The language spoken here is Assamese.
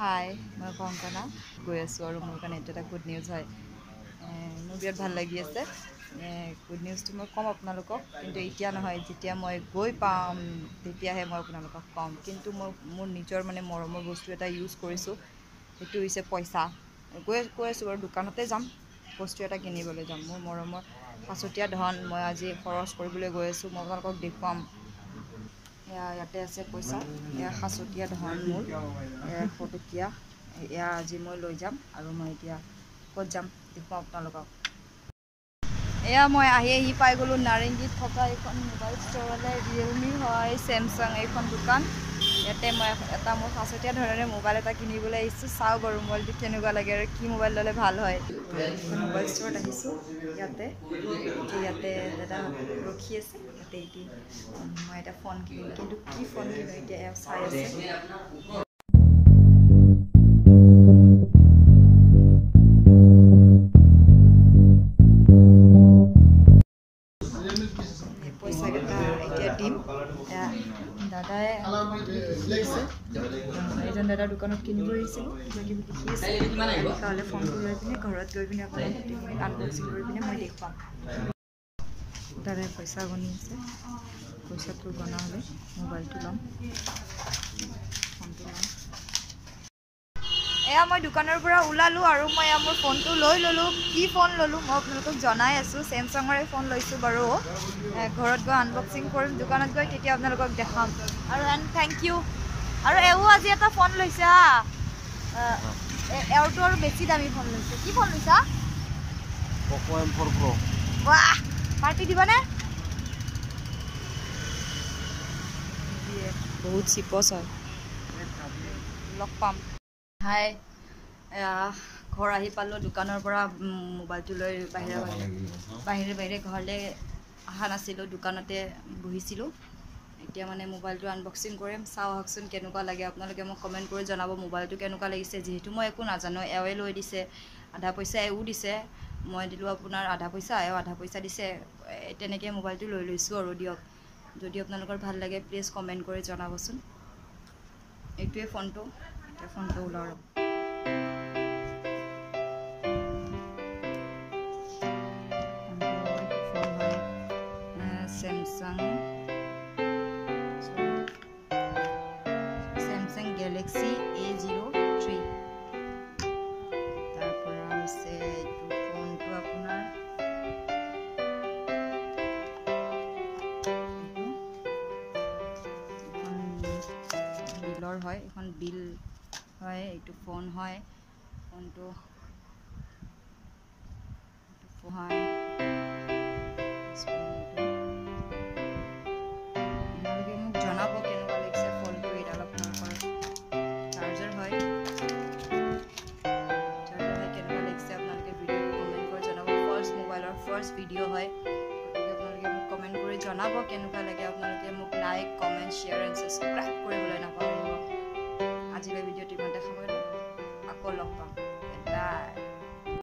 হাই মই কংকনা গৈ আছোঁ আৰু মোৰ কাৰণে এটা গুড নিউজ হয় মোৰ বিৰাট ভাল লাগি আছে গুড নিউজটো মই ক'ম আপোনালোকক কিন্তু এতিয়া নহয় যেতিয়া মই গৈ পাম তেতিয়াহে মই আপোনালোকক ক'ম কিন্তু মই মোৰ নিজৰ মানে মৰমৰ বস্তু এটা ইউজ কৰিছোঁ সেইটো হৈছে পইচা কৈ আছোঁ বাৰু দোকানতে যাম বস্তু এটা কিনিবলৈ যাম মোৰ মৰমৰ সাঁচতীয়া ধন মই আজি খৰচ কৰিবলৈ গৈ আছোঁ মই আপোনালোকক দেখুৱাম ইয়াতে আছে পইচা এয়া সাঁচতীয়া ধন মোৰ 100 টকীয়া এয়া আজি মই লৈ যাম আৰু মই এতিয়া ক'ত যাম দেখুৱাম আপোনালোকক এয়া মই আহি পাই গ'লোঁ নাৰেংগীত থকা এইখন মোবাইল ষ্ট'ৰলৈ ৰিয়েলমি হয় চেমচাং এইখন দোকান ইয়াতে মই এটা মোৰ সাঁচতীয়া ধৰণে মোবাইল এটা কিনিবলৈ আহিছোঁ চাওঁ বাৰু মোবাইলটো কেনেকুৱা লাগে আৰু কি মোবাইল ল'লে ভাল হয় এইখন মোবাইল ষ্ট'ৰত আহিছোঁ ইয়াতে দাদা ৰখি আছে ইয়াতে এতিয়া মই এটা ফোন কিনিম কিন্তু কি ফোন কিনো এতিয়া এয়া চাই আছে পইচাকেইটা এতিয়া দিম দাদাই এজন দাদাৰ দোকানত কিনিব আহিছিলোঁ কিবা কিবি লিখি আছে সেইকাৰণে ফোনটো লৈ পিনে ঘৰত গৈ পিনে আপোনাক গোটেইখিনি আনবক্সিং কৰি পিনে মই দেখুৱাম দাদাই পইচা গণি আছে পইচাটো গনা হ'লে মোবাইলটো ল'ম ফোনটো ল'ম এয়া মই দোকানৰ পৰা ওলালোঁ আৰু মই মোৰ ফোনটো লৈ ল'লোঁ কি ফোন ল'লোঁ মই আপোনালোকক জনাই আছোঁ চেমচাঙৰে ফোন লৈছোঁ বাৰু ঘৰত গৈ আনবক্সিং কৰিম দোকানত গৈ তেতিয়া আপোনালোকক দেখাম আৰু থেংক ইউ আৰু এও আজি এটা ফোন লৈছে এওঁটো আৰু বেছি দামী ফোন লৈছে কি ফোন লৈছা Poco M4 Pro বাহ পাৰ্টি দিবানে বহুত চিপচ হয় লগ পাম হাই ঘৰ আহি পালোঁ দোকানৰ পৰা মোবাইলটো লৈ বাহিৰে ঘৰলৈ অহা নাছিলোঁ দোকানতে বহিছিলোঁ এতিয়া মানে মোবাইলটো আনবক্সিং কৰিম চাওঁ আহকচোন কেনেকুৱা লাগে আপোনালোকে মোক কমেণ্ট কৰি জনাব মোবাইলটো কেনেকুৱা লাগিছে যিহেতু মই একো নাজানো এৱে লৈ দিছে আধা পইচা এও দিছে মই দিলোঁ আপোনাৰ আধা পইচা এও আধা পইচা দিছে তেনেকৈ মোবাইলটো লৈ লৈছোঁ আৰু দিয়ক যদি আপোনালোকৰ ভাল লাগে প্লিজ কমেণ্ট কৰি জনাবচোন এইটোৱে ফোনটো এতিয়া ফোনটো ওলাওঁ Samsung Galaxy A03 তাৰপৰা হৈছে এইটো ফোনটো আপোনাৰ বিলৰ হয় এখন বিল হয় এইটো ফোন হয় ফোনটো হয় জনাব কেনেকুৱা লাগিছে ফোনটো এইডাল আপোনালোকৰ চাৰ্জাৰ হয় কেনেকুৱা লাগিছে আপোনালোকে ভিডিঅ'টো কমেণ্ট কৰি জনাব ফাৰ্ষ্ট মোবাইলৰ ফাৰ্ষ্ট ভিডিঅ' হয় গতিকে আপোনালোকে মোক কমেণ্ট কৰি জনাব কেনেকুৱা লাগে আপোনালোকে মোক like comment share and subscribe কৰিবলৈ নাপাহৰিব আজিলৈ ভিডিঅ'টো ইমানতে সামৰিলোঁ আকৌ লগ পাম বাই